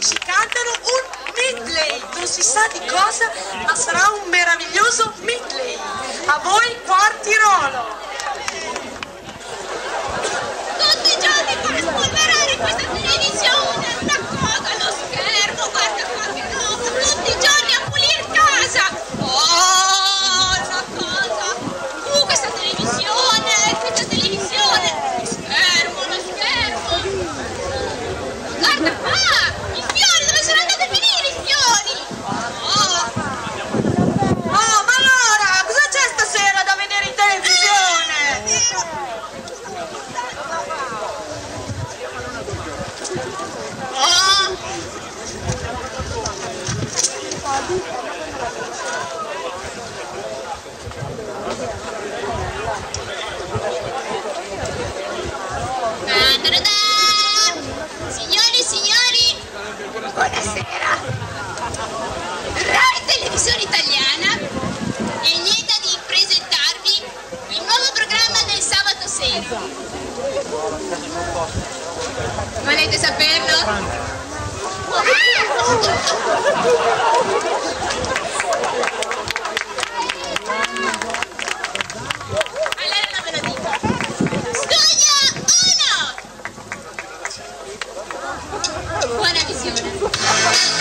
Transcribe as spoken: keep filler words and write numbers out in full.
ci cantano un medley, non si sa di cosa, ma sarà un meraviglioso medley. A voi quarti ruolo. Tutti i giorni fa spolverare questa televisione, una cosa allo schermo, guarda qua che roba, tutti i giorni a pulire casa. Oh, una cosa. Uh, questa televisione, questa televisione, lo schermo, lo schermo. Guarda qua, i fiori, dove sono andati a finire i fiori? Oh. Oh, ma allora, cosa c'è stasera da vedere in televisione? Oh. Signori e signori, buonasera. Rai Televisione Italiana è lieta di presentarvi il nuovo programma del sabato sera. Volete saperlo? Allora non ve lo dico. Studio uno! Buona visione.